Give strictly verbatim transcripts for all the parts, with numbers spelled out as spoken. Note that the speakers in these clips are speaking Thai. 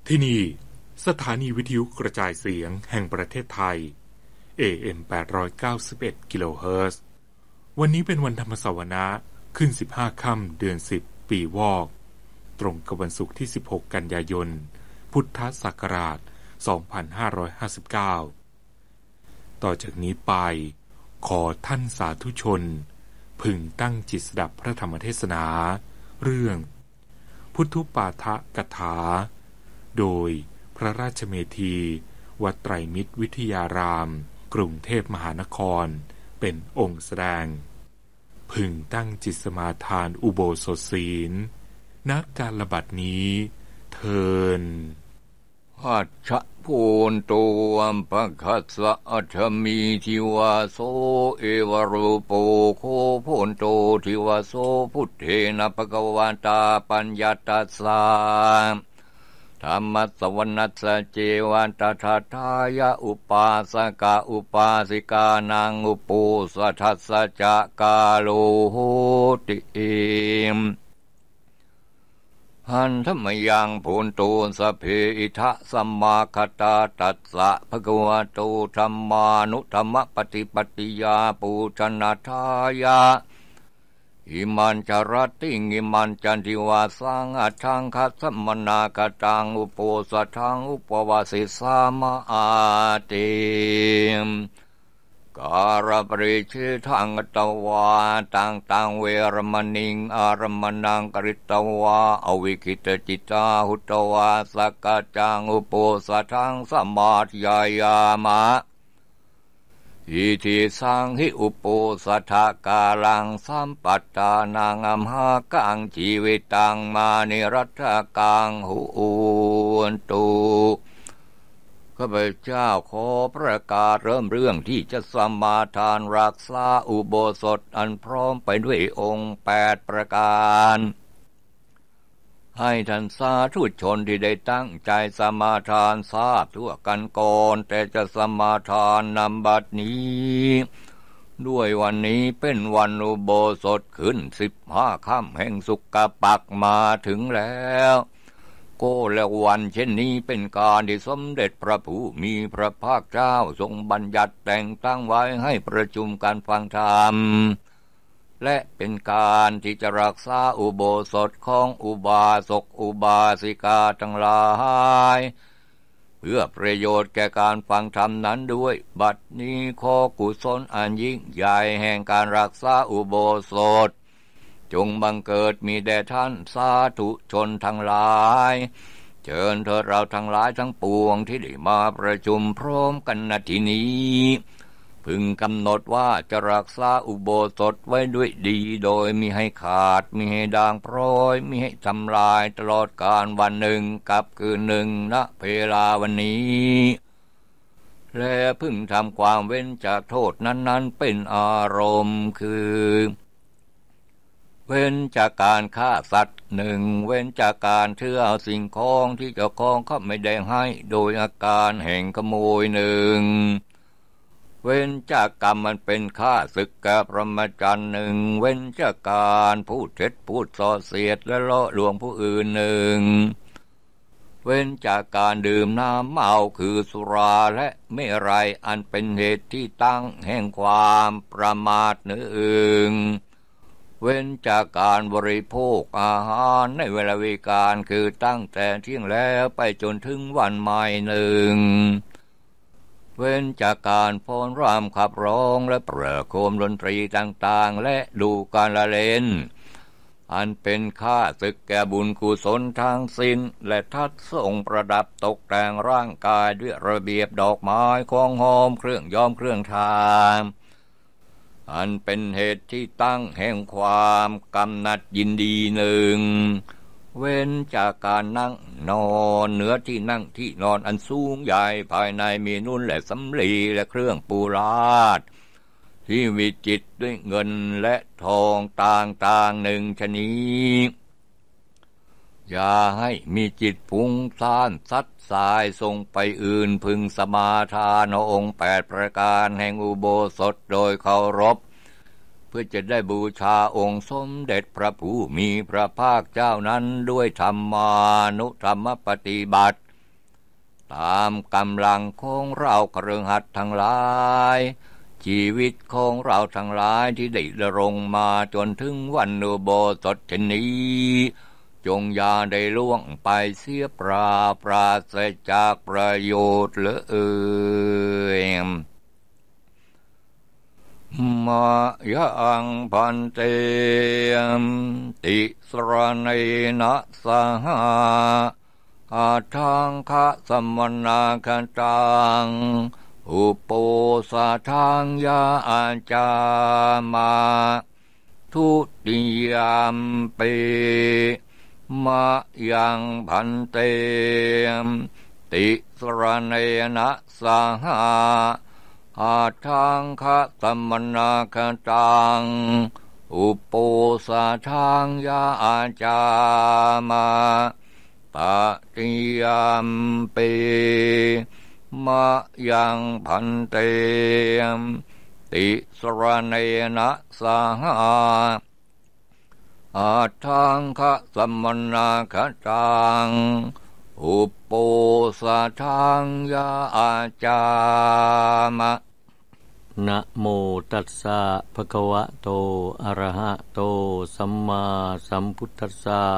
ที่นี่สถานีวิทยุกระจายเสียงแห่งประเทศไทย เอ เอ็ม แปดร้อยเก้าสิบเอ็ด กิโลเฮิรตซ์วันนี้เป็นวันธรรมสวนะขึ้นสิบห้าค่ำเดือนสิบปีวอกตรงกับวันศุกร์ที่สิบหกกันยายนพุทธศักราชสองพันห้าร้อยห้าสิบเก้าต่อจากนี้ไปขอท่านสาธุชนพึงตั้งจิตสดับพระธรรมเทศนาเรื่องพุทธุปาทกถาโดยพระราชเมธีวัดไตรมิตรวิทยารามกรุงเทพมหานครเป็นองค์แสดงพึงตั้งจิตสมาทานอุโบสถศีลณการละบัดนี้เทินหัชชะโพนโตอัมปะคัสสะอัชมีทิวาโสเอวะรูปโปโคโพนโตทิวาโสพุทเทนะภะคะวันตาปัญญาตัสสะธรรมสวนัสสะเจวันตถาทายะอุปาสกะอุปาสิกานังอุปุสัทธัสสะจะกาโลโหติหันธรรมยังโพนโตสเพอิทะสัมมาคตาตัสสะภะคะวะโตธัมมานุธัมมปฏิปติยาปูชนาทายะอิมันจารติงิมันจันทิวาสังอัทังคัสสมนาคตังอุปโภสัทังอุปวาสิสามาอาติการปริชิทังตวาตังตังเวรมณิงอารมณังกริตวาอวิคิตจิตาหุตวาสกจังอุปโภสัทังสมาธิยายามะอิทิสังหิอุปโภสัทกาลังสัมปัตตานังอัมหากังชีวิตังมานิรัตกังหุนตุข้าพเจ้าขอประกาศเริ่มเรื่องที่จะสมาทานรักษาอุโบสถอันพร้อมไปด้วยองค์แปดประการให้ท่านสาธุชนที่ได้ตั้งใจสมาทานทราบทั่วกันก่อนแต่จะสมาทานนำบัดนี้ด้วยวันนี้เป็นวันอุโบสถขึ้นสิบห้าค่ำแห่งสุกปักมาถึงแล้วก็และวันเช่นนี้เป็นการที่สมเด็จพระผู้มีพระภาคเจ้าทรงบัญญัติแต่งตั้งไว้ให้ประชุมการฟังธรรมและเป็นการที่จะรักษาอุโบสถของอุบาสกอุบาสิกาทั้งหลายเพื่อประโยชน์แก่การฟังธรรมนั้นด้วยบัดนี้ขอกุศลอันยิ่งใหญ่แห่งการรักษาอุโบสถจงบังเกิดมีแด่ท่านสาธุชนทั้งหลายเชิญเถิดเราทั้งหลายทั้งปวงที่ได้มาประชุมพร้อมกันณที่นี้พึงกำหนดว่าจะรักษาอุโบสถไว้ด้วยดีโดยมิให้ขาดมิให้ด่างพร้อยมิให้ทำลายตลอดกาลวันหนึ่งกับคืนหนึ่งณเวลาวันนี้และพึงทำความเว้นจากโทษนั้นๆเป็นอารมณ์คือเว้นจากการฆ่าสัตว์หนึ่งเว้นจากการถือเอาสิ่งของที่เจ้าของเขาไม่ได้ให้โดยอาการแห่งขโมยหนึ่งเว้นจากกรรมมันเป็นฆ่าศึกกับพรหมจรรย์หนึ่งเว้นจากการพูดเท็จพูดส่อเสียดและล่อลวงผู้อื่นหนึ่งเว้นจากการดื่มน้ำเมาคือสุราและเมรัยอันเป็นเหตุที่ตั้งแห่งความประมาทหนึ่งเว้นจากการบริโภคอาหารในเวลาวิกาลคือตั้งแต่เที่ยงแล้วไปจนถึงวันใหม่หนึ่งเว้นจากการฟ้อนรำขับร้องและประโคมดนตรีต่างๆและดูการละเล่นอันเป็นค่าศึกแก่บุญกุศลทั้งสิ้นและทัดทรงประดับตกแต่งร่างกายด้วยระเบียบดอกไม้ของหอมเครื่องย้อมเครื่องทาอันเป็นเหตุที่ตั้งแห่งความกำหนัดยินดีหนึ่งเว้นจากการนั่งนอนเหนือที่นั่งที่นอนอันสูงใหญ่ภายในมีนุ่นและสำลีและเครื่องปูราดที่วิจิตรด้วยเงินและทองต่างๆหนึ่งชนิดอย่าให้มีจิตฟุ้งซ่านซัดสายส่งไปอื่นพึงสมาทานองค์แปดประการแห่งอุโบสถโดยเคารพ เพื่อจะได้บูชาองค์สมเด็จพระผู้มีพระภาคเจ้านั้นด้วยธรรมานุธรรมปฏิบัติตามกำลังของเราคฤหัสถ์ทั้งหลายชีวิตของเราทั้งหลายที่ได้ดำรงมาจนถึงวันอุโบสถเช่นนี้จงอย่าได้ล่วงไปเสียเปล่าปราศจากประโยชน์เลยมายังพันเตติสรเนนะสหะอาทังคะสมนาคันตังอุปโปสะทังยาอาจามาทุติยามเปมายังพันเตติสรเนนะสหะอาทังคะสมนาคันตังอุปโปสะทังยาอาจามาตติยามเปมายังพันเตติสรเนนะสหะอาทังคะสมนาคันตังอุปโปสะทังยาอาจามะนะโมตัสสะภะคะวะโตอะระหะโตสัมมาสัมพุทธัสสะ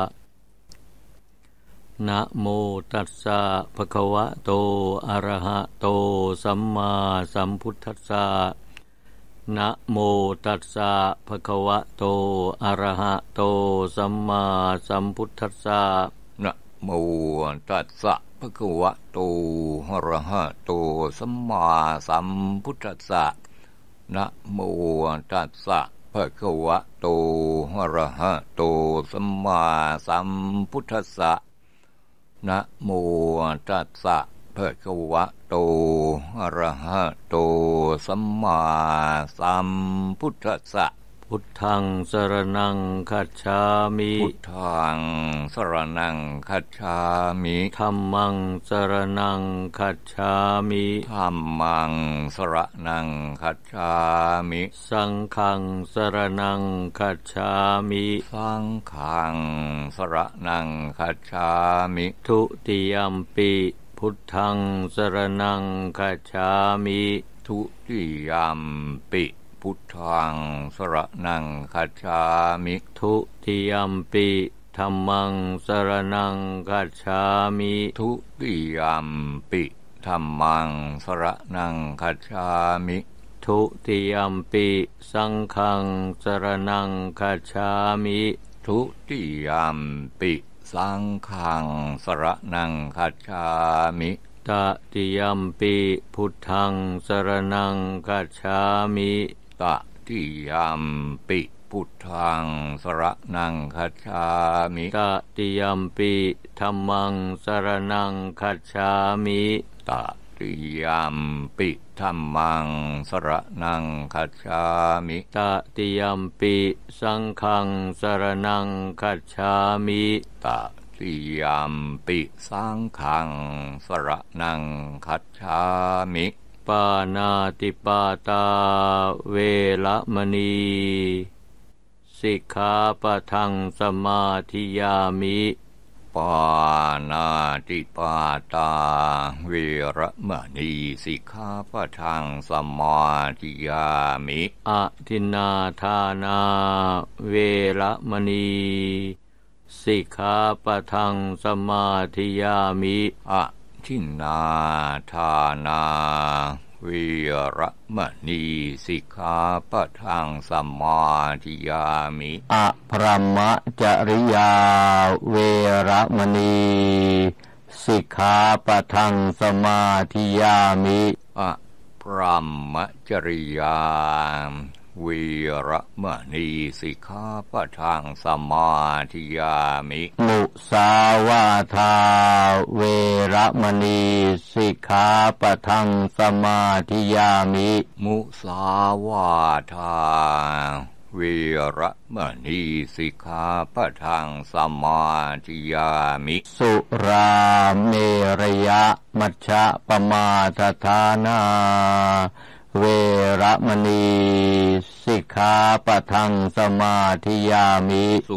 นะโมตัสสะภะคะวะโตอะระหะโตสัมมาสัมพุทธัสสะนะโมตัสสะภะคะวะโตอะระหะโตสัมมาสัมพุทธัสสะนะโมตัสสะภะคะวะโตอะระหะโตสัมมาสัมพุทธัสสะนะโมตัสสะภะคะวะโตอะระหะโตสัมมาสัมพุทธัสสะนะโมตัสสะภะคะวะโตอะระหะโตสัมมาสัมพุทธัสสะพุทธังสรณังคัจฉามิพุทธังสรณังคัจฉามิธัมมังสรณังคัจฉามิธัมมังสรณังคัจฉามิสังฆังสรณังคัจฉามิสังฆังสรณังคัจฉามิทุติยัมปิพุทธังสรณังคัจฉามิทุติยัมปิพุทธังสรณังคัจฉามิทุติยัมปิธัมมังสรณังคัจฉามิทุติยัมปิธัมมังสรณังคัจฉามิทุติยัมปิสังฆังสรณังคัจฉามิทุติยัมปิสังฆังสรณังคัจฉามิตติยัมปิพุทธังสรณังคัจฉามิตติยัมปิพุทธังสรณังคัจฉามิตติยัมปิธัมมังสรณังคัจฉามิตติยัมปิธัมมังสรณังคัจฉามิตติยัมปิสังฆังสรณังคัจฉามิตติยัมปิสังฆังสรณังคัจฉามิปานาติปาตาเวระมณีสิกขาปะทังสมาธิยามิปานาติปาตาเวระมณีสิกขาปะทังสมาธิยามิอะทินนาทานาเวระมณีสิกขาปะทังสมาธิยามิอะทินนาทานาเวระมณีสิกขาปะทังสมาธิยามิอะพรหมจริยาเวระมณีสิกขาปะทังสมาธิยามิอะพรหมจริยาเวระมณีสิกขาปะทังสมาธิยามิมุสาวาทาเวระมณีสิกขาปะทังสมาธิยามิมุสาวาทาเวระมณีสิกขาปะทังสมาธิยามิสุราเมรยะมัชฌะปมาทฐานาเวระมณีสิกขาปะทังสมาธิยามิสุร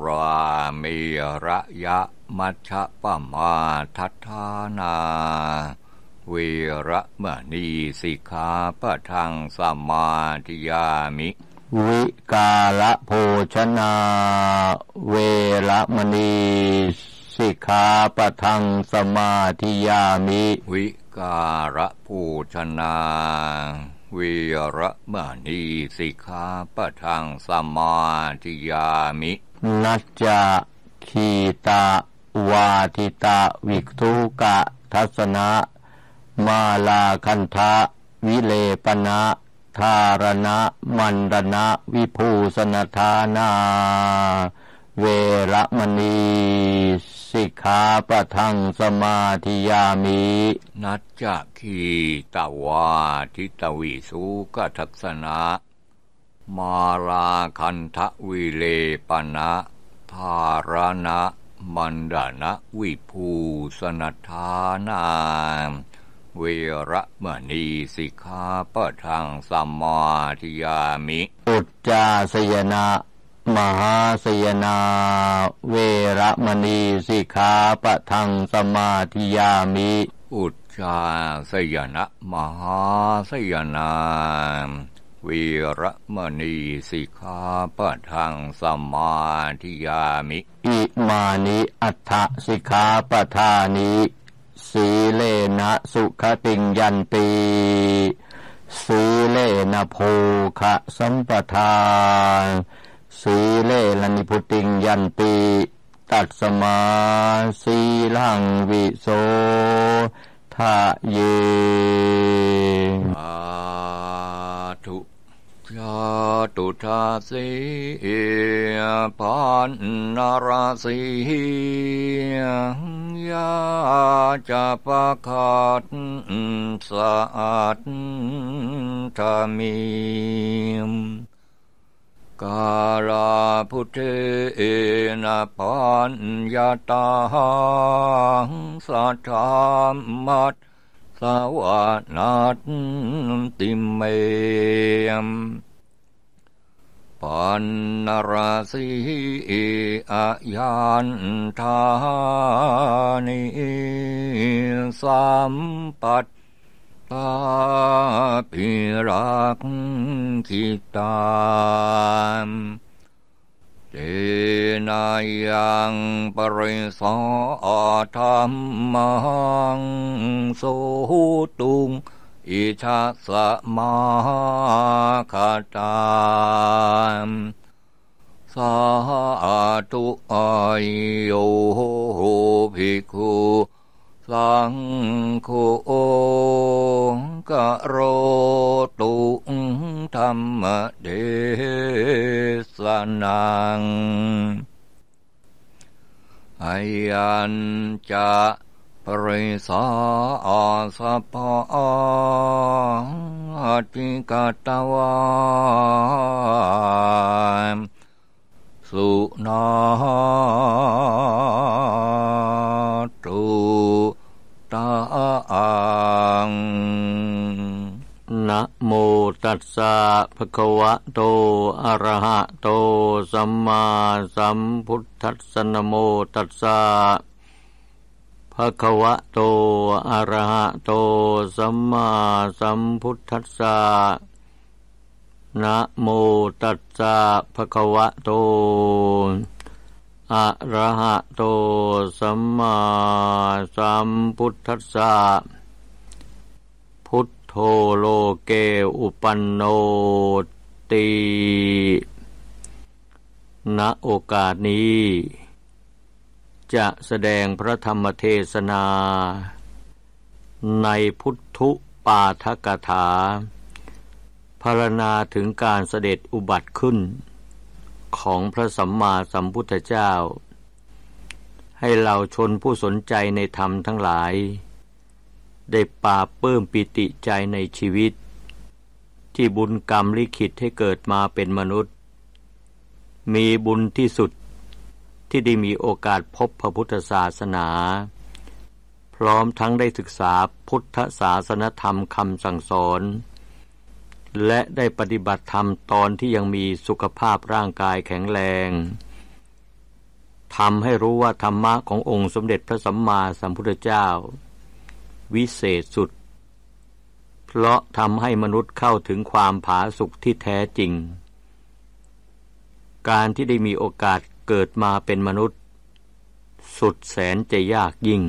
รามิระยะมัชฌะปมาทัฏฐานาเวระมณีสิกขาปะทังสมาธิยามิวิกาลโภชนาเวระมณีสิกขาปะทังสมาธิยามิวิกาลโภชนาเวระมณีสิกขาปะทังสมาธิยามินัจจคีตาวาทิตาวิกทุกะทัสนะมาลาคันทะวิเลปนะธารณะมันดนะวิภูสนทานาเวระมณีสิกขาปะทังสมาธิยามินัจจคีตาวาทิตวิสุกทัสสนะมาลาคันทะวิเลปนะธารณะมันดนะวิภูสนทานาเวระมณีสิกขาปะทังสมาธิยามิอุจจาสยนะมหาสยนาเวระมณีสิกขาปะทังสมาธิยามิอุจจาสยนะมหาสยนาเวระมณีสิกขาปะทังสมาธิยามิอิมานิอัฏฐสิกขาปทานิสีเลนะสุขติงยันติสีเลนะโภคะสัมปทานสีเลนะนิพุติงยันติตัสมาสีลังวิโสทะเยอาทุจาตุทาสีปันนราสียาจะปะขัดสัตถมิมกาลาพุทเทนะปัญญาตังสัทธามัตสวนาติเมมปันนราสีอายันทานิสัมปัตตาปิรักขิตามเจนายังปริสาธัมมังโสตุงอิทัสสะมาคตามสาธุอาโยภิกขุสังโฆกะโรตุธัมมเดสนังอายัญจะปริสาสัพพะติกตวาสุนาตุตาอังนะโมตัสสะภะคะวะโตอะระหะโตสัมมาสัมพุทธัสสะนะโมตัสสะภะคะวะโตอะระหะโตสัมมาสัมพุทธัสสะนะโมตัสสะภะคะวะโตอะระหะโตสัมมาสัมพุทธัสสะพุทโธโลเกอุปันโนติณโอกาสนี้จะแสดงพระธรรมเทศนาในพุทธุปาฐกถาพรรณนาถึงการเสด็จอุบัติขึ้นของพระสัมมาสัมพุทธเจ้าให้เราชนผู้สนใจในธรรมทั้งหลายได้ปราบปลื้มปิติใจในชีวิตที่บุญกรรมลิขิตให้เกิดมาเป็นมนุษย์มีบุญที่สุดที่ได้มีโอกาสพบพระพุทธศาสนาพร้อมทั้งได้ศึกษาพุทธศาสนธรรมคำสั่งสอนและได้ปฏิบัติธรรมตอนที่ยังมีสุขภาพร่างกายแข็งแรงทำให้รู้ว่าธรรมะขององค์สมเด็จพระสัมมาสัมพุทธเจ้าวิเศษสุดเพราะทำให้มนุษย์เข้าถึงความผาสุกที่แท้จริงการที่ได้มีโอกาสเกิดมาเป็นมนุษย์สุดแสนจะยากยิ่ง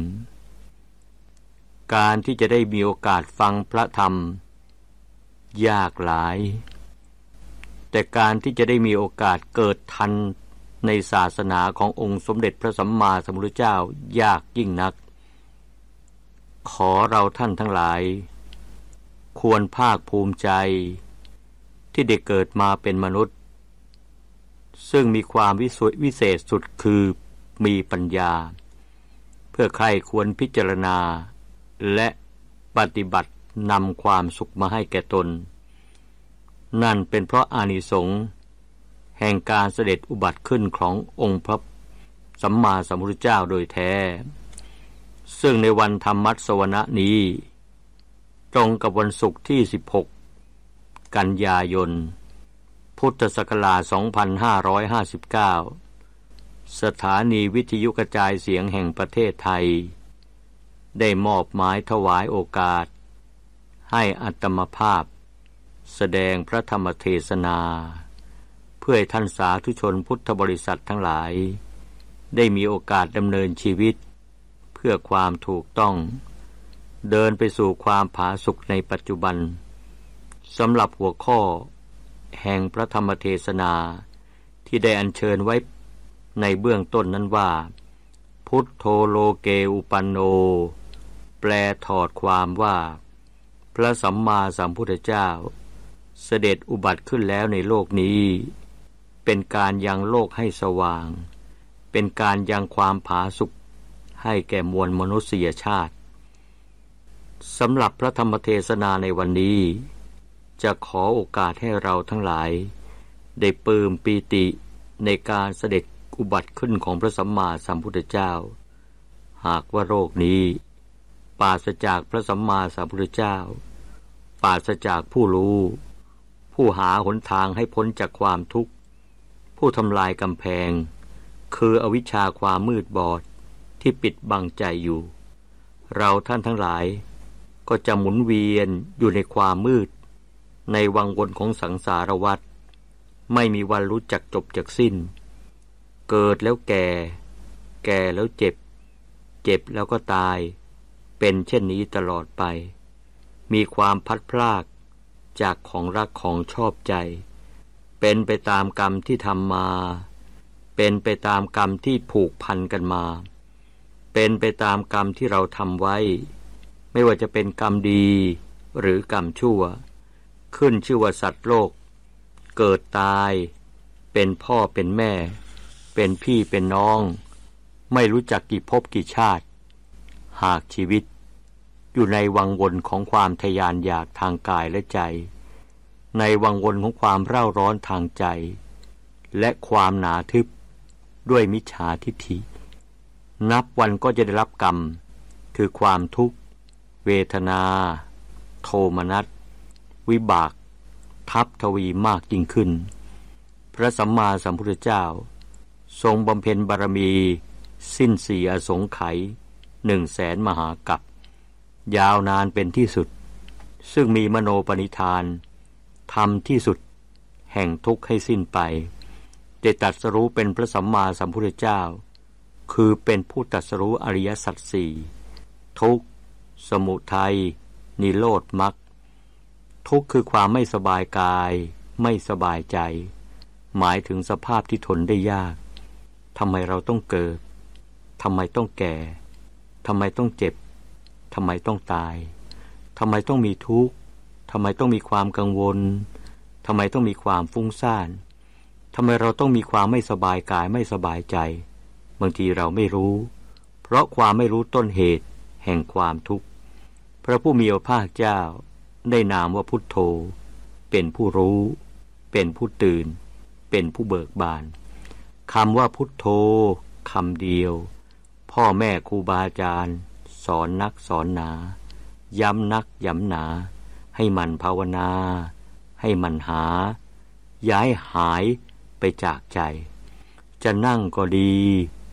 การที่จะได้มีโอกาสฟังพระธรรมยากหลายแต่การที่จะได้มีโอกาสเกิดทันในศาสนาขององค์สมเด็จพระสัมมาสัมพุทธเจ้ายากยิ่งนักขอเราท่านทั้งหลายควรภาคภูมิใจที่ได้เกิดมาเป็นมนุษย์ซึ่งมีความวิสุทธิวิเศษสุดคือมีปัญญาเพื่อใครควรพิจารณาและปฏิบัตินำความสุขมาให้แก่ตนนั่นเป็นเพราะอานิสงส์แห่งการเสด็จอุบัติขึ้นขององค์พระสัมมาสัมพุทธเจ้าโดยแท้ซึ่งในวันธรรมัสวนะนี้ตรงกับวันศุกร์ที่สิบหกกันยายนพุทธศักราชสองพันห้าร้อยห้าสิบเก้าสถานีวิทยุกระจายเสียงแห่งประเทศไทยได้มอบหมายถวายโอกาสให้อาตมาภาพแสดงพระธรรมเทศนาเพื่อให้ท่านสาธุชนพุทธบริษัททั้งหลายได้มีโอกาสดำเนินชีวิตเพื่อความถูกต้องเดินไปสู่ความผาสุกในปัจจุบันสำหรับหัวข้อแห่งพระธรรมเทศนาที่ได้อัญเชิญไว้ในเบื้องต้นนั้นว่าพุทโธโลเกอุปันโนแปลถอดความว่าพระสัมมาสัมพุทธเจ้าเสด็จอุบัติขึ้นแล้วในโลกนี้เป็นการยังโลกให้สว่างเป็นการยังความผาสุกให้แก่มวลมนุษยชาติสำหรับพระธรรมเทศนาในวันนี้จะขอโอกาสให้เราทั้งหลายได้ปลื้มปีติในการเสด็จอุบัติขึ้นของพระสัมมาสัมพุทธเจ้าหากว่าโรคนี้ปราศจากพระสัมมาสัมพุทธเจ้าปราศจากผู้รู้ผู้หาหนทางให้พ้นจากความทุกข์ผู้ทำลายกำแพงคืออวิชชาความมืดบอดที่ปิดบังใจอยู่เราท่านทั้งหลายก็จะหมุนเวียนอยู่ในความมืดในวังวนของสังสารวัฏไม่มีวันรู้จักจบจากสิ้นเกิดแล้วแก่แก่แล้วเจ็บเจ็บแล้วก็ตายเป็นเช่นนี้ตลอดไปมีความพัดพรากจากของรักของชอบใจเป็นไปตามกรรมที่ทำมาเป็นไปตามกรรมที่ผูกพันกันมาเป็นไปตามกรรมที่เราทำไว้ไม่ว่าจะเป็นกรรมดีหรือกรรมชั่วขึ้นชื่อว่าสัตว์โลกเกิดตายเป็นพ่อเป็นแม่เป็นพี่เป็นน้องไม่รู้จักกี่ภพกี่ชาติหากชีวิตอยู่ในวังวนของความทยานอยากทางกายและใจในวังวนของความเร่าร้อนทางใจและความหนาทึบด้วยมิจฉาทิฏฐินับวันก็จะได้รับกรรมคือความทุกข์เวทนาโทมนัสวิบากทับทวีมากยิ่งขึ้นพระสัมมาสัมพุทธเจ้าทรงบำเพ็ญบารมีสิ้นสี่อสงไขยหนึ่งแสนมหากัปยาวนานเป็นที่สุดซึ่งมีมโนปณิธานทำที่สุดแห่งทุกข์ให้สิ้นไปได้ตรัสรู้เป็นพระสัมมาสัมพุทธเจ้าคือเป็นผู้ตรัสรู้อริยสัจสี่ทุกข์สมุทัยนิโรธมรรคทุกข์คือความไม่สบายกายไม่สบายใจหมายถึงสภาพที่ทนได้ยากทำไมเราต้องเกิดทำไมต้องแก่ทำไมต้องเจ็บทำไมต้องตายทำไมต้องมีทุกข์ทำไมต้องมีความกังวลทำไมต้องมีความฟุ้งซ่านทำไมเราต้องมีความไม่สบายกายไม่สบายใจบางทีเราไม่รู้เพราะความไม่รู้ต้นเหตุแห่งความทุกข์พระผู้มีพระภาคเจ้าได้นามว่าพุทโธเป็นผู้รู้เป็นผู้ตื่นเป็นผู้เบิกบานคำว่าพุทโธคำเดียวพ่อแม่ครูบาอาจารย์สอนนักสอนหนาย้ำนักย้ำหนาให้มันภาวนาให้มันหาย้ายหายไปจากใจจะนั่งก็ดี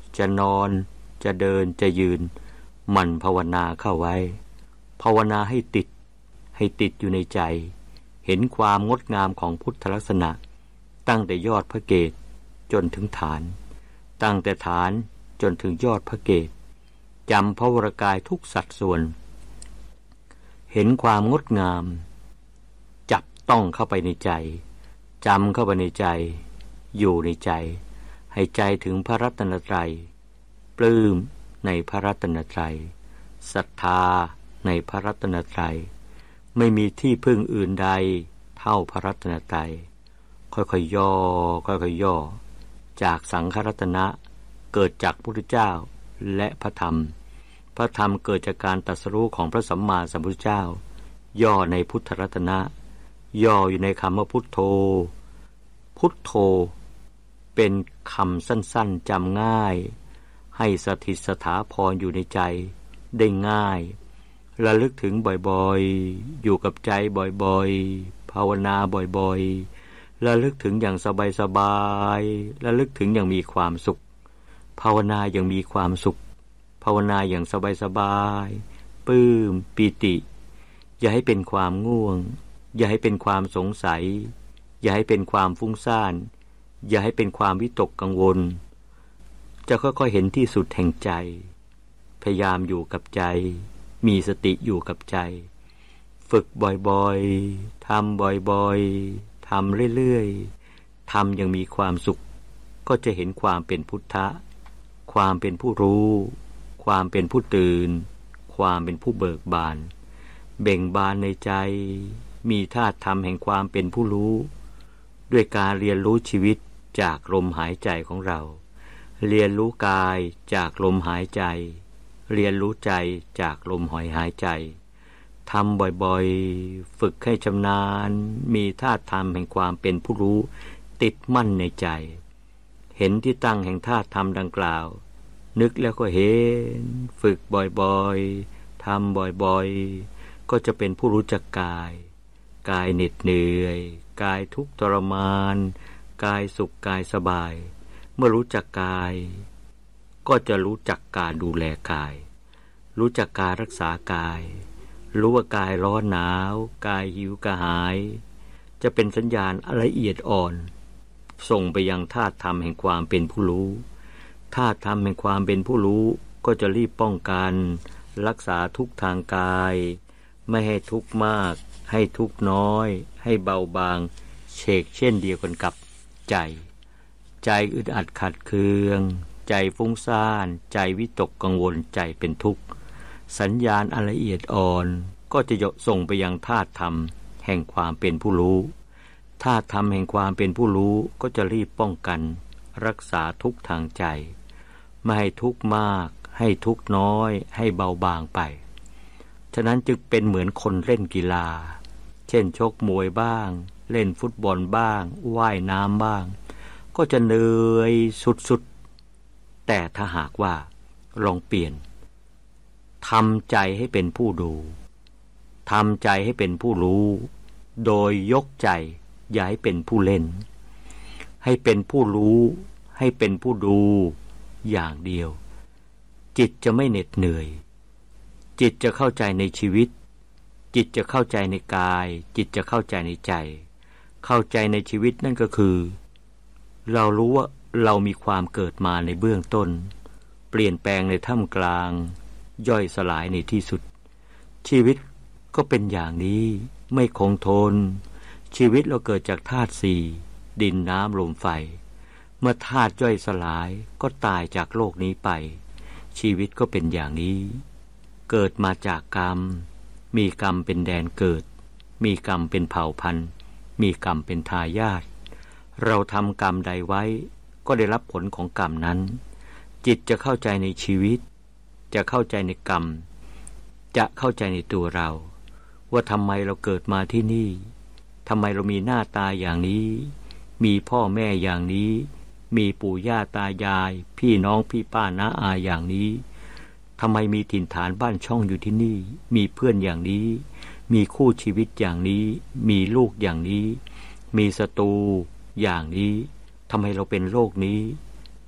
จะนอนจะเดินจะยืนหมั่นภาวนาเข้าไว้ภาวนาให้ติดให้ติดอยู่ในใจเห็นความงดงามของพุทธลักษณะตั้งแต่ยอดพระเกศจนถึงฐานตั้งแต่ฐานจนถึงยอดพระเกศจำพระวรกายทุกสัดส่วนเห็นความงดงามจับต้องเข้าไปในใจจำเข้าไปในใจอยู่ในใจให้ใจถึงพระรัตนตรัยปลื้มในพระรัตนตรัยศรัทธาในพระรัตนตรัยไม่มีที่พึ่งอื่นใดเท่าพระรัตนตรัยค่อยๆย่อค่อยๆย่อจากสังฆรัตนะเกิดจากพระพุทธเจ้าและพระธรรมพระธรรมเกิดจากการตรัสรู้ของพระสัมมาสัมพุทธเจ้าย่อในพุทธรัตนะย่ออยู่ในคำว่าพุทโธพุทโธเป็นคำสั้นๆจำง่ายให้สถิตสถาพรอยู่ในใจได้ง่ายระลึกถึงบ่อยๆอยู่กับใจบ่อยๆภาวนาบ่อยๆระลึกถึงอย่างสบายๆระลึกถึงอย่างมีความสุขภาวนาอย่างมีความสุขภาวนาอย่างสบายๆปลื้มปีติอย่าให้เป็นความง่วงอย่าให้เป็นความสงสัยอย่าให้เป็นความฟุ้งซ่านอย่าให้เป็นความวิตกกังวลจะค่อยๆเห็นที่สุดแห่งใจพยายามอยู่กับใจมีสติอยู่กับใจฝึกบ่อยๆทำบ่อยๆทำเรื่อยๆทำอย่างมีความสุขก็จะเห็นความเป็นพุทธะความเป็นผู้รู้ความเป็นผู้ตื่นความเป็นผู้เบิกบานเบ่งบานในใจมีธาตุธรรมแห่งความเป็นผู้รู้ด้วยการเรียนรู้ชีวิตจากลมหายใจของเราเรียนรู้กายจากลมหายใจเรียนรู้ใจจากลมหายหายใจทำบ่อยๆฝึกให้ชำนาญมีธาตุธรรมแห่งความเป็นผู้รู้ติดมั่นในใจเห็นที่ตั้งแห่งธาตุธรรมดังกล่าวนึกแล้วก็เห็นฝึกบ่อยๆทำบ่อยๆก็จะเป็นผู้รู้จักกายกายเหน็ดเหนื่อยกายทุกข์ทรมานกายสุขกายสบายเมื่อรู้จักกายก็จะรู้จักการดูแลกายรู้จักการรักษากายรู้ว่ากายร้อนหนาวกายหิวกระหายจะเป็นสัญญาณละเอียดอ่อนส่งไปยังธาตุธรรมแห่งความเป็นผู้รู้ธาตุธรรมแห่งความเป็นผู้รู้ก็จะรีบป้องกันรักษาทุกทางกายไม่ให้ทุกข์มากให้ทุกข์น้อยให้เบาบางเฉกเช่นเดียวกันกับใจใจอึดอัดขัดเคืองใจฟุ้งซ่านใจวิตกกังวลใจเป็นทุกข์สัญญาณอันละเอียดอ่อนก็จะส่งไปยังธาตุธรรมแห่งความเป็นผู้รู้ธาตุธรรมแห่งความเป็นผู้รู้ก็จะรีบป้องกันรักษาทุกข์ทางใจไม่ให้ทุกข์มากให้ทุกข์น้อยให้เบาบางไปฉะนั้นจึงเป็นเหมือนคนเล่นกีฬาเช่นชกมวยบ้างเล่นฟุตบอลบ้างว่ายน้ำบ้างก็จะเหนื่อยสุดๆแต่ถ้าหากว่าลองเปลี่ยนทำใจให้เป็นผู้ดูทำใจให้เป็นผู้รู้โดยยกใจอย่าให้เป็นผู้เล่นให้เป็นผู้รู้ให้เป็นผู้ดูอย่างเดียวจิตจะไม่เหน็ดเหนื่อยจิตจะเข้าใจในชีวิตจิตจะเข้าใจในกายจิตจะเข้าใจในใจเข้าใจในชีวิตนั่นก็คือเรารู้ว่าเรามีความเกิดมาในเบื้องต้นเปลี่ยนแปลงในท่ามกลางย่อยสลายในที่สุดชีวิตก็เป็นอย่างนี้ไม่คงทนชีวิตเราเกิดจากธาตุสี่ดินน้ำลมไฟเมื่อธาตุย่อยสลายก็ตายจากโลกนี้ไปชีวิตก็เป็นอย่างนี้เกิดมาจากกรรมมีกรรมเป็นแดนเกิดมีกรรมเป็นเผ่าพันธุ์มีกรรมเป็นทายาทเราทำกรรมใดไว้ก็ได้รับผลของกรรมนั้นจิตจะเข้าใจในชีวิตจะเข้าใจในกรรมจะเข้าใจในตัวเราว่าทำไมเราเกิดมาที่นี่ทำไมเรามีหน้าตาอย่างนี้มีพ่อแม่อย่างนี้มีปู่ย่าตายายพี่น้องพี่ป้าน้าอาอย่างนี้ทำไมมีถิ่นฐานบ้านช่องอยู่ที่นี่มีเพื่อนอย่างนี้มีคู่ชีวิตอย่างนี้มีลูกอย่างนี้มีศัตรูอย่างนี้ทำไมเราเป็นโรคนี้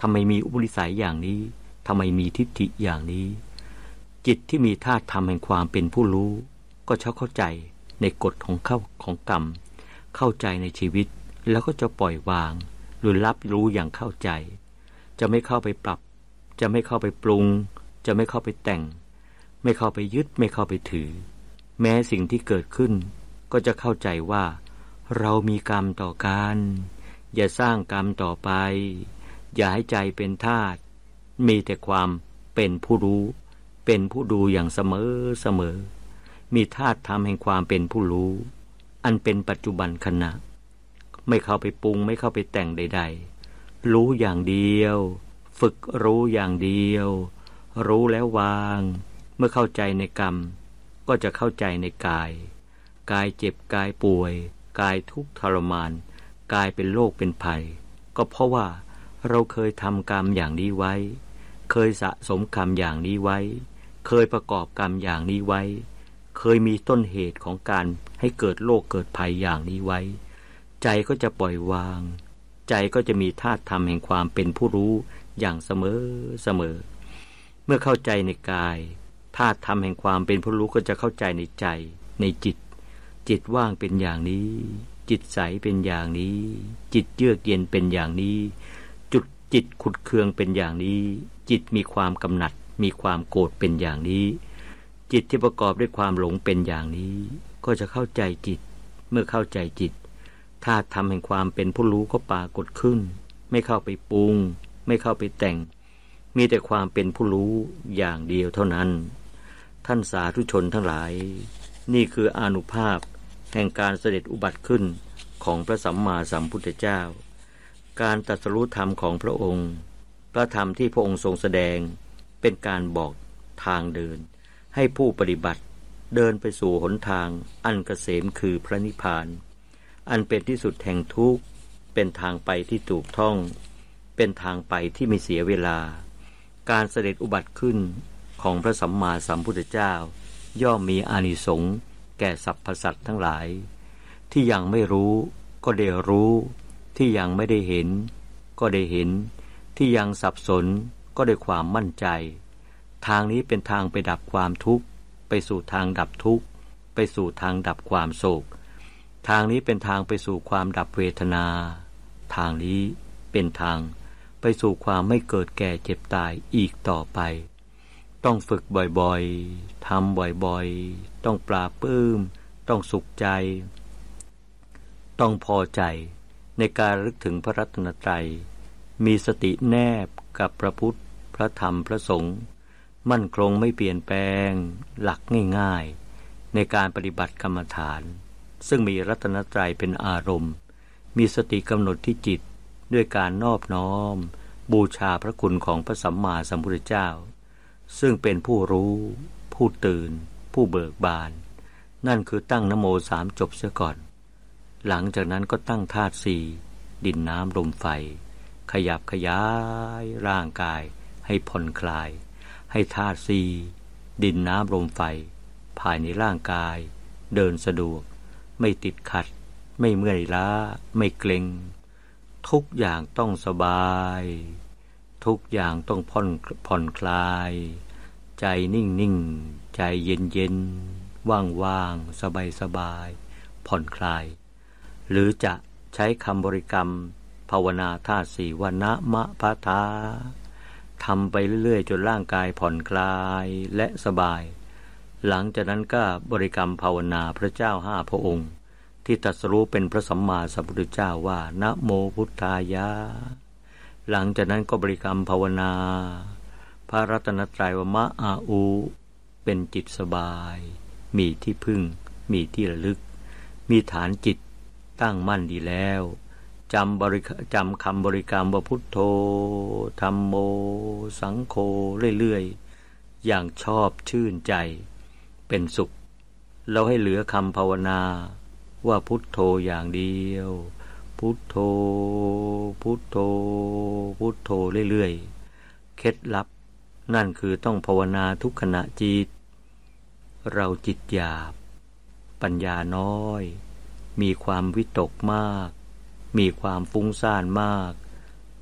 ทำไมมีอุปนิสัยอย่างนี้ทำไมมีทิฏฐิอย่างนี้จิตที่มีธาตุธรรมแห่งความเป็นผู้รู้ก็จะเข้าใจในกฎของเข้าของกรรมเข้าใจในชีวิตแล้วก็จะปล่อยวางหรือรับรู้อย่างเข้าใจจะไม่เข้าไปปรับจะไม่เข้าไปปรุงจะไม่เข้าไปแต่งไม่เข้าไปยึดไม่เข้าไปถือแม้สิ่งที่เกิดขึ้นก็จะเข้าใจว่าเรามีกรรมต่อกันอย่าสร้างกรรมต่อไปอย่าให้ใจเป็นทาสมีแต่ความเป็นผู้รู้เป็นผู้ดูอย่างเสมอเสมอมีธาตุธรรมแห่งความเป็นผู้รู้อันเป็นปัจจุบันขณะไม่เข้าไปปรุงไม่เข้าไปแต่งใดๆรู้อย่างเดียวฝึกรู้อย่างเดียวรู้แล้ววางเมื่อเข้าใจในกรรมก็จะเข้าใจในกายกายเจ็บกายป่วยกายทุกข์ทรมานกายเป็นโรคเป็นภัยก็เพราะว่าเราเคยทำกรรมอย่างนี้ไว้เคยสะสมกรรมอย่างนี้ไว้เคยประกอบกรรมอย่างนี้ไว้เคยมีต้นเหตุของการให้เกิดโรคเกิดภัยอย่างนี้ไว้ใจก็จะปล่อยวางใจก็จะมีธาตุธรรมแห่งความเป็นผู้รู้อย่างเสมอเสมอเมื่อเข้าใจในกายธาตุธรรมแห่งความเป็นผู้รู้ก็จะเข้าใจในใจในจิตจิตว่างเป็นอย่างนี้จิตใสเป็นอย่างนี้จิตเยือกเย็นเป็นอย่างนี้จุดจิตขุ่นเคืองเป็นอย่างนี้จิตมีความกำหนัดมีความโกรธเป็นอย่างนี้จิตที่ประกอบด้วยความหลงเป็นอย่างนี้ก็จะเข้าใจจิตเมื่อเข้าใจจิตธาตุธรรมแห่งความเป็นผู้รู้ก็ปรากฏขึ้นไม่เข้าไปปรุงไม่เข้าไปแต่งมีแต่ความเป็นผู้รู้อย่างเดียวเท่านั้นท่านสาธุชนทั้งหลายนี่คืออานุภาพแห่งการเสด็จอุบัติขึ้นของพระสัมมาสัมพุทธเจ้าการตรัสรู้ธรรมของพระองค์พระธรรมที่พระองค์ทรงแสดงเป็นการบอกทางเดินให้ผู้ปฏิบัติเดินไปสู่หนทางอันเกษมคือพระนิพพานอันเป็นที่สุดแห่งทุกข์เป็นทางไปที่ถูกต้องเป็นทางไปที่ไม่เสียเวลาการเสด็จอุบัติขึ้นของพระสัมมาสัมพุทธเจ้าย่อมมีอานิสงส์แก่สรรพสัตว์ทั้งหลายที่ยังไม่รู้ก็ได้รู้ที่ยังไม่ได้เห็นก็ได้เห็นที่ยังสับสนก็ได้ความมั่นใจทางนี้เป็นทางไปดับความทุกข์ไปสู่ทางดับทุกข์ไปสู่ทางดับความโศกทางนี้เป็นทางไปสู่ความดับเวทนาทางนี้เป็นทางไปสู่ความไม่เกิดแก่เจ็บตายอีกต่อไปต้องฝึกบ่อยๆทำบ่อยๆต้องปราบปลื้มต้องสุขใจต้องพอใจในการระลึกถึงพระรัตนตรัยมีสติแนบกับพระพุทธพระธรรมพระสงฆ์มั่นคงไม่เปลี่ยนแปลงหลักง่ายๆในการปฏิบัติกรรมฐานซึ่งมีรัตนตรัยเป็นอารมณ์มีสติกำหนดที่จิตด้วยการนอบน้อมบูชาพระคุณของพระสัมมาสัมพุทธเจ้าซึ่งเป็นผู้รู้ผู้ตื่นผู้เบิกบานนั่นคือตั้งนะโมสามจบเสียก่อนหลังจากนั้นก็ตั้งธาตุสี่ดินน้ำลมไฟขยับขยายร่างกายให้ผ่อนคลายให้ธาตุสี่ดินน้ำลมไฟภายในร่างกายเดินสะดวกไม่ติดขัดไม่เมื่อยล้าไม่เกร็งทุกอย่างต้องสบายทุกอย่างต้องผ่อนผ่อนคลายใจนิ่งนิ่งใจเย็นเย็นว่างว่างสบายสบายผ่อนคลายหรือจะใช้คำบริกรรมภาวนาธาตุสี่ว่านะมะพะทาทำไปเรื่อยๆจนร่างกายผ่อนคลายและสบายหลังจากนั้นก็บริกรรมภาวนาพระเจ้าห้าพระองค์ที่ตรัสรู้เป็นพระสัมมาสัมพุทธเจ้าว่านะโมพุทธายะหลังจากนั้นก็บริกรรมภาวนาพระรัตนตรัยว่ามะอาอูเป็นจิตสบายมีที่พึ่งมีที่ระลึกมีฐานจิตตั้งมั่นดีแล้วจำบริจำคำบริกรรมว่าพุทโธธัมโมสังโฆเรื่อยๆอย่างชอบชื่นใจเป็นสุขเราให้เหลือคำภาวนาว่าพุทโธอย่างเดียวพุทโธพุทโธพุทโธเรื่อยๆเคล็ดลับนั่นคือต้องภาวนาทุกขณะจิตเราจิตหยาบปัญญาน้อยมีความวิตกมากมีความฟุ้งซ่านมาก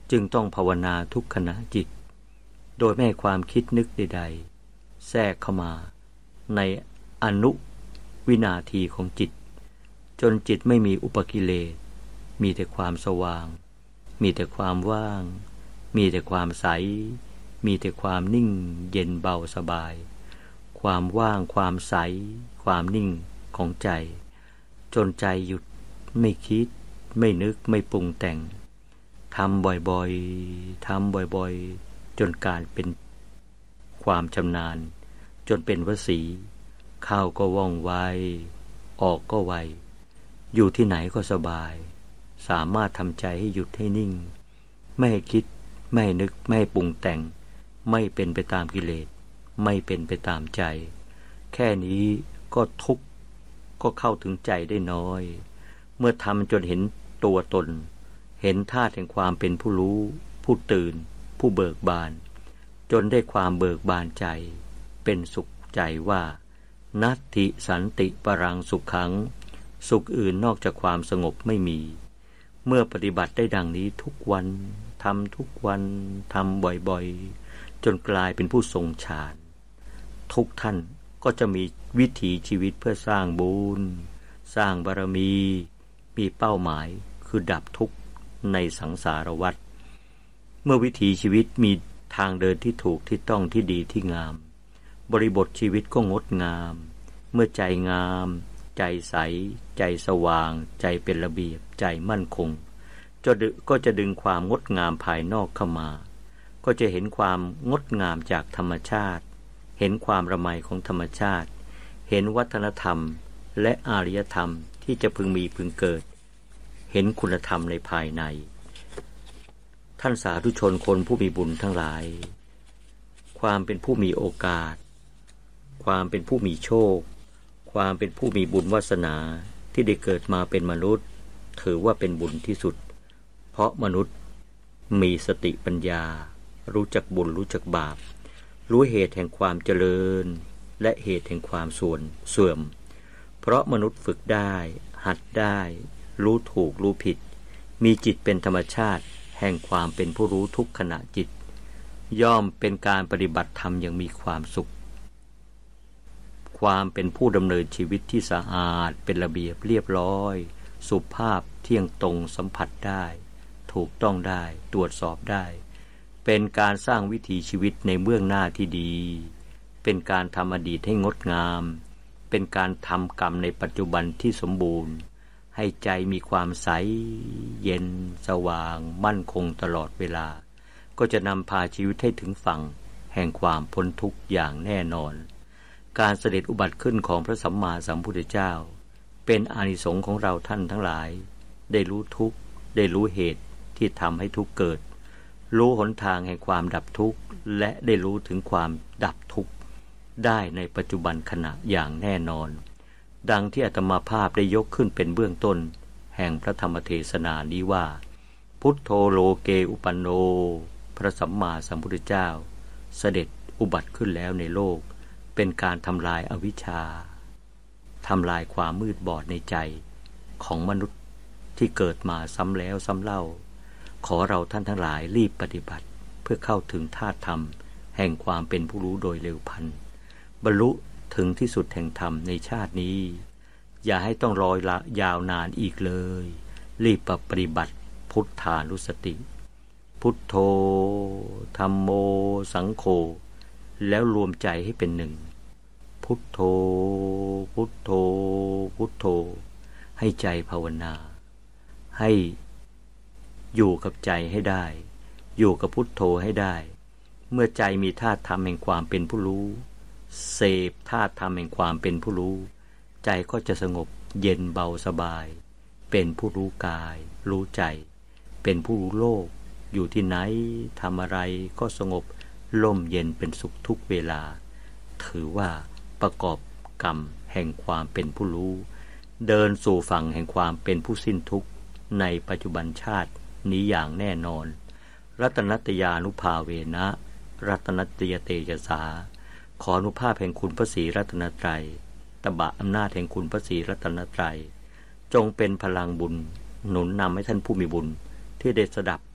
จึงต้องภาวนาทุกขณะจิตโดยไม่ให้ความคิดนึกใดๆแทรกเข้ามาในอนุวินาทีของจิตจนจิตไม่มีอุปกิเลสมีแต่ความสว่างมีแต่ความว่างมีแต่ความใสมีแต่ความนิ่งเย็นเบาสบายความว่างความใสความนิ่งของใจจนใจหยุดไม่คิดไม่นึกไม่ปรุงแต่งทำบ่อยๆทำบ่อยๆจนการเป็นความชำนาญจนเป็นวสีเข้าก็ว่องไวออกก็ไวอยู่ที่ไหนก็สบายสามารถทำใจให้หยุดให้นิ่งไม่ให้คิดไม่ให้นึกไม่ให้ปรุงแต่งไม่เป็นไปตามกิเลสไม่เป็นไปตามใจแค่นี้ก็ทุกข์ก็เข้าถึงใจได้น้อยเมื่อทำจนเห็นตัวตนเห็นธาตุแห่งความเป็นผู้รู้ผู้ตื่นผู้เบิกบานจนได้ความเบิกบานใจเป็นสุขใจว่านัตถิสันติปรังสุขขังสุขอื่นนอกจากความสงบไม่มีเมื่อปฏิบัติได้ดังนี้ทุกวันทำทุกวันทำบ่อยๆจนกลายเป็นผู้ทรงฌานทุกท่านก็จะมีวิถีชีวิตเพื่อสร้างบุญสร้างบารมีมีเป้าหมายคือดับทุกข์ในสังสารวัฏเมื่อวิถีชีวิตมีทางเดินที่ถูกที่ต้องที่ดีที่งามบริบทชีวิตก็งดงามเมื่อใจงามใจใสใจสว่างใจเป็นระเบียบใจมั่นคงก็จะดึงความงดงามภายนอกเข้ามาก็จะเห็นความงดงามจากธรรมชาติเห็นความระไมของธรรมชาติเห็นวัฒนธรรมและอารยธรรมที่จะพึงมีพึงเกิดเห็นคุณธรรมในภายในท่านสาธุชนคนผู้มีบุญทั้งหลายความเป็นผู้มีโอกาสความเป็นผู้มีโชคความเป็นผู้มีบุญวาสนาที่ได้เกิดมาเป็นมนุษย์ถือว่าเป็นบุญที่สุดเพราะมนุษย์มีสติปัญญารู้จักบุญรู้จักบาปรู้เหตุแห่งความเจริญและเหตุแห่งความส่วนเสื่อมเพราะมนุษย์ฝึกได้หัดได้รู้ถูกรู้ผิดมีจิตเป็นธรรมชาติแห่งความเป็นผู้รู้ทุกขณะจิตย่อมเป็นการปฏิบัติธรรมอย่างมีความสุขความเป็นผู้ดำเนินชีวิตที่สะอาดเป็นระเบียบเรียบร้อยสุภาพเที่ยงตรงสัมผัสได้ถูกต้องได้ตรวจสอบได้เป็นการสร้างวิถีชีวิตในเบื้องหน้าที่ดีเป็นการทำอดีตให้งดงามเป็นการทำกรรมในปัจจุบันที่สมบูรณ์ให้ใจมีความใสเย็นสว่างมั่นคงตลอดเวลาก็จะนำพาชีวิตให้ถึงฝั่งแห่งความพ้นทุกข์อย่างแน่นอนการเสด็จอุบัติขึ้นของพระสัมมาสัมพุทธเจ้าเป็นอานิสงส์ของเราท่านทั้งหลายได้รู้ทุกข์ได้รู้เหตุที่ทำให้ทุกข์เกิดรู้หนทางแห่งความดับทุกข์และได้รู้ถึงความดับทุกข์ได้ในปัจจุบันขณะอย่างแน่นอนดังที่อาตมาภาพได้ยกขึ้นเป็นเบื้องต้นแห่งพระธรรมเทศนานี้ว่าพุทโธโลเกอุปันโนพระสัมมาสัมพุทธเจ้าเสด็จอุบัติขึ้นแล้วในโลกเป็นการทำลายอวิชชาทำลายความมืดบอดในใจของมนุษย์ที่เกิดมาซ้ำแล้วซ้ำเล่าขอเราท่านทั้งหลายรีบปฏิบัติเพื่อเข้าถึงธาตุธรรมแห่งความเป็นผู้รู้โดยเร็วพลันบรรลุถึงที่สุดแห่งธรรมในชาตินี้อย่าให้ต้องรอยาวนานอีกเลยรีบปฏิบัติพุทธานุสติพุทโธธัมโมสังโฆแล้วรวมใจให้เป็นหนึ่งพุทโธพุทโธพุทโธให้ใจภาวนาให้อยู่กับใจให้ได้อยู่กับพุทโธให้ได้เมื่อใจมีธาตุธรรมแห่งความเป็นผู้รู้เสพธาตุธรรมแห่งความเป็นผู้รู้ใจก็จะสงบเย็นเบาสบายเป็นผู้รู้กายรู้ใจเป็นผู้รู้โลกอยู่ที่ไหนทำอะไรก็สงบร่มเย็นเป็นสุขทุกเวลาถือว่าประกอบกรรมแห่งความเป็นผู้รู้เดินสู่ฝั่งแห่งความเป็นผู้สิ้นทุกข์ในปัจจุบันชาตินี้อย่างแน่นอนรัตนัตยานุภาเวนะรัตนัตยเตยสาขออนุภาพแห่งคุณพระศรีรัตนตรัยตบะอำนาจแห่งคุณพระศรีรัตนตรัยจงเป็นพลังบุญหนุนนำให้ท่านผู้มีบุญที่ได้สดับ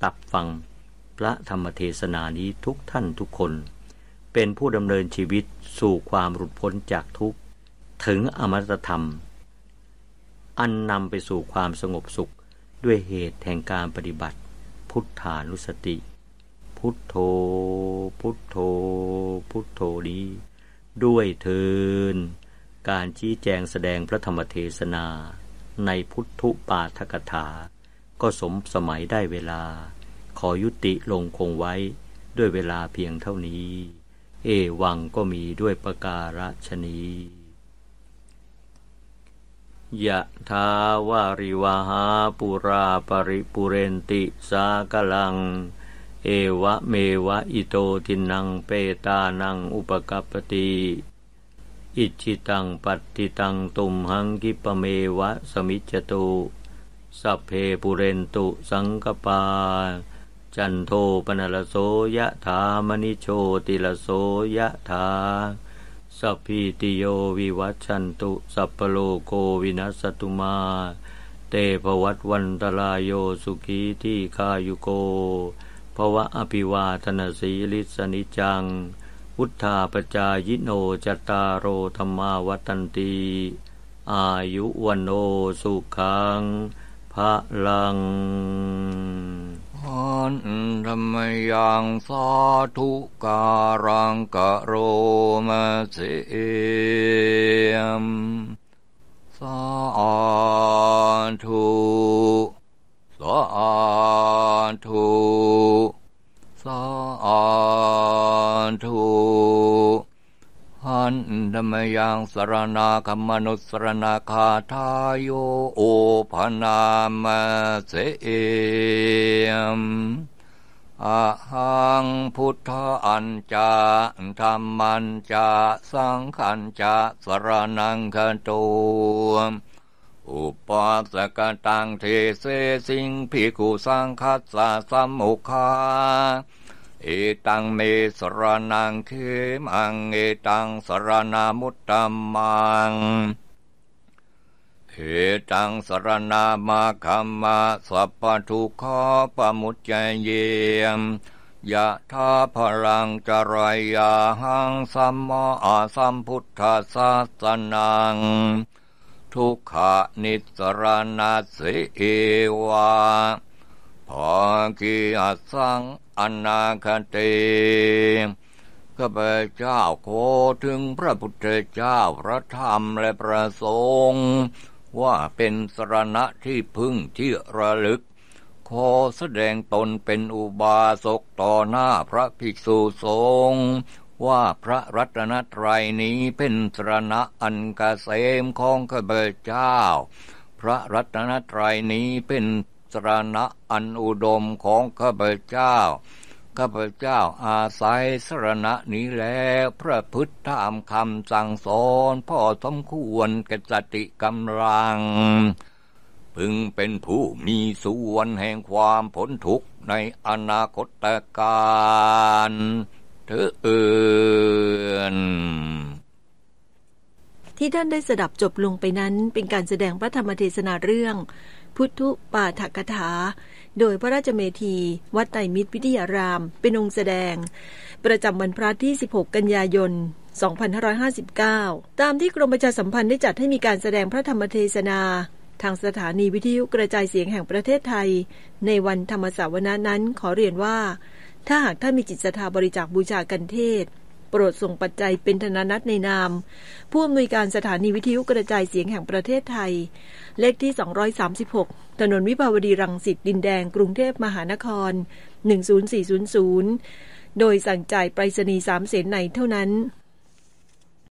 ดับฟังพระธรรมเทศนานี้ทุกท่านทุกคนเป็นผู้ดำเนินชีวิตสู่ความหลุดพ้นจากทุกข์ถึงอมตะธรรมอันนำไปสู่ความสงบสุขด้วยเหตุแห่งการปฏิบัติพุทธานุสติพุทโธพุทโธพุทโธนี้ด้วยเทินการชี้แจงแสดงพระธรรมเทศนาในพุทธุปาฐกถาก็สมสมัยได้เวลาขอยุติลงคงไว้ด้วยเวลาเพียงเท่านี้เอวังก็มีด้วยประการฉนี้ยะทาวาริวหาปุราปริปุเรนติสากลังเอวะเมวะอิโตทินังเปตานังอุปกัปปติอิจิตังปัตติตังตุมหังคิปะเมวะสมิจจตุสัพเพปุเรนตุสังกปาจันโทปนลโสยะถามณิโชติลโสยะถาสัพพิติโยวิวัชชันตุสัพพโลโกวินัสสตุมาเตภวัตวันตรายโยสุขีทีคายุโกภวะอภิวาทนาสีลิสนิจังวุธาปจายโนจตารโรธรรมาวัตันติอายุวันโนสุขังภะลังอันธรรมยังสาธุการังกะโรมาเสมสาธุสาธุสาธุหันธรรมยังสรณาคัมมนุสรณาคาทายโยโอภนามเสมอะหังพุทธอัญจาธัมมัญจาสังฆัญจาสรณังคันโตอุปัสสกตังเทเสสิงภิกขุสังคัสสะสัมมุขะเอตังเมสรณังเขมังเอตังสรณามุตตัมมังเอตังสรณามาคัมมะสัพพทุกขปมุจจเยมยะทาพลังจรายาหังสัมมาสัมพุทธัสสะนังทุกขนิสรณัสสิเอวะภาคิอัสสังอนาคติข้าพเจ้าขอถึงพระพุทธเจ้าพระธรรมและพระสงฆ์ว่าเป็นสรณะที่พึ่งที่ระลึกขอแสดงตนเป็นอุบาสกต่อหน้าพระภิกษุสงฆ์ว่าพระรัตนตรัยนี้เป็นสรณะอันเกษมของข้าพเจ้าพระรัตนตรัยนี้เป็นสรณะอันอุดมของข้าพเจ้าข้าพเจ้าอาศัยสรณะนี้แล้วพระพุทธธรรมคำสั่งสอนพอสมควรแก่สติกำลังพึงเป็นผู้มีส่วนแห่งความพ้นทุกข์ในอนาคตการเถิดที่ท่านได้สดับจบลงไปนั้นเป็นการแสดงพระธรรมเทศนาเรื่องพุทธุปาฐกถาโดยพระราชเมธีวัดไตรมิตรวิทยารามเป็นองค์แสดงประจำวันพระที่สิบหกกันยายนสองพันห้าร้อยห้าสิบเก้าตามที่กรมประชาสัมพันธ์ได้จัดให้มีการแสดงพระธรรมเทศนาทางสถานีวิทยุกระจายเสียงแห่งประเทศไทยในวันธรรมสาวนานั้นขอเรียนว่าถ้าหากท่านมีจิตศรัทธาบริจาคบูชากันเทศโปรดส่งปัจจัยเป็นธนนัตในนามผู้อำนวยการสถานีวิทยุกระจายเสียงแห่งประเทศไทยเลขที่สองร้อยสามสิบหกถนนวิภาวดีรังสิตดินแดงกรุงเทพมหานครหนึ่งศูนย์สี่ศูนย์ศูนย์โดยสั่งจ่ายไปรษณีย์สามเสนในเท่านั้น